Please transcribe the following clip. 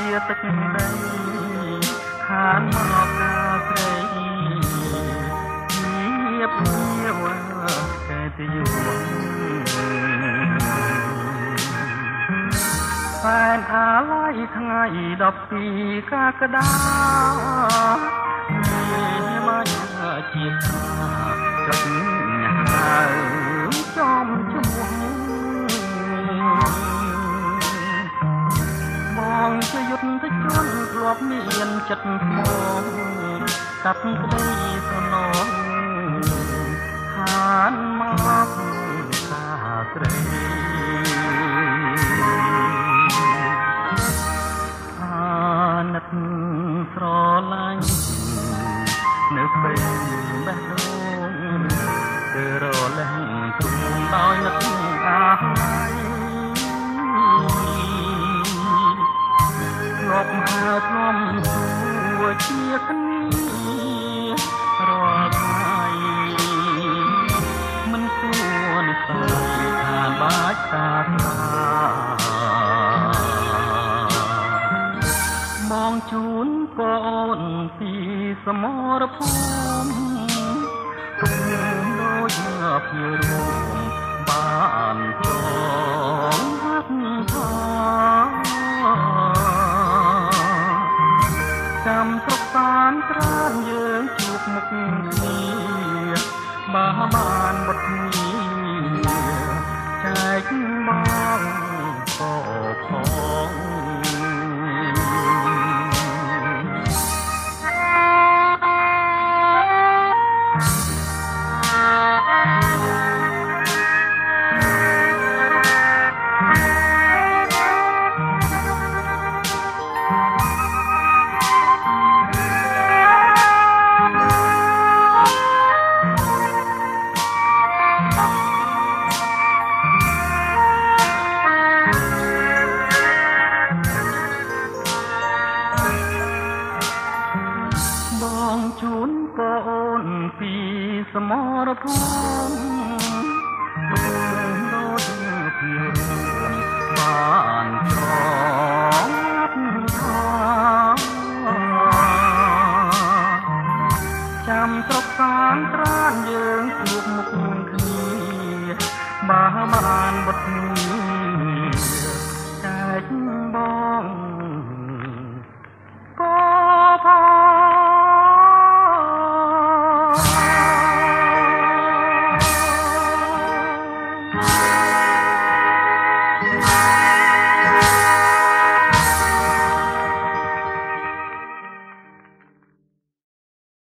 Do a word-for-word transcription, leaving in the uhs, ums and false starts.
ទឹកដីខានមកកាស្រីជាភៀវតែទីយួនแฟนอาลัยថ្ងៃដប់ពីរកក្កដាមានមកជាថាចុចញ៉ាវចំឈ្មោះបងជាយុទ្ធជនធ្លាប់មានចិត្តស្មោះកាត់ក្តីសំណងខានមកខាស្រីនឹកស្រឡាញ់នៅពេលបេះដូងទៅរលែងទុំដោយនឹកអាឡ័យធ្លាប់ហៅធ្លាប់សួរជាគ្នារាល់ថ្ងៃមិនគួរនិយាយថាបាច់តាមองជូនកូនពីសមរភូមិគុំដូចភៀវរួមបានចងហាត់ថាចាំស្រុកសានត្រានយើងជួបមុខគ្នាបើបានវត្តគ្នាចែកបងក៏ផងបងជូនកូនពីសមរភូមិដូចភៀវបានចងថាចាំស្រុកសានត្រានយើងជួបមុខគ្នាបើបានវត្ត